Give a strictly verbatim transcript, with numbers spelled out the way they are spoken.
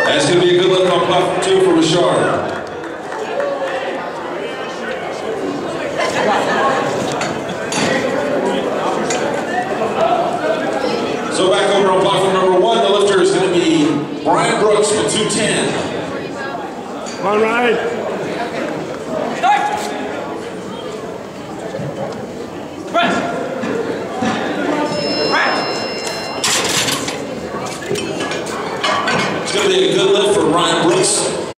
That's going to be a good look on platform two for Richard.